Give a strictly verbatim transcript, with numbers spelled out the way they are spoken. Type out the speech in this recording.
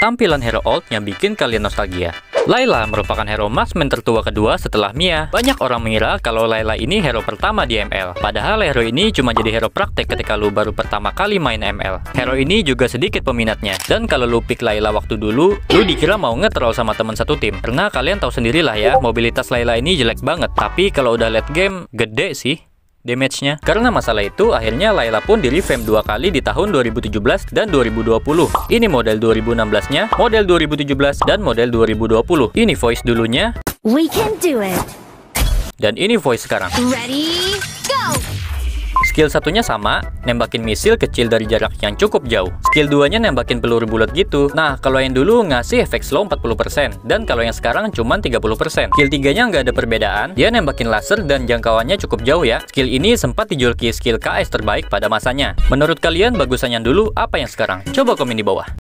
tampilan hero old yang bikin kalian nostalgia. Layla merupakan hero marksman tertua kedua setelah Mia. Banyak orang mengira kalau Layla ini hero pertama di M L. Padahal hero ini cuma jadi hero praktek ketika lu baru pertama kali main M L. Hero ini juga sedikit peminatnya. Dan kalau lu pick Layla waktu dulu, lu dikira mau nge-troll sama teman satu tim. Karena kalian tahu sendirilah ya, mobilitas Layla ini jelek banget. Tapi kalau udah late game, gede sih damage-nya. Karena masalah itu, akhirnya Layla pun di revamp dua kali di tahun dua ribu tujuh belas dan dua ribu dua puluh. Ini model dua ribu enam belas-nya, model dua ribu tujuh belas, dan model dua ribu dua puluh. Ini voice dulunya. We can do it. Dan ini voice sekarang. Ready, go! Skill satunya sama, nembakin misil kecil dari jarak yang cukup jauh. Skill duanya nembakin peluru bulat gitu. Nah, kalau yang dulu ngasih efek slow empat puluh persen, dan kalau yang sekarang cuma tiga puluh persen. Skill tiganya nggak ada perbedaan, dia nembakin laser dan jangkauannya cukup jauh ya. Skill ini sempat dijuluki skill K S terbaik pada masanya. Menurut kalian bagusan yang dulu apa yang sekarang? Coba komen di bawah.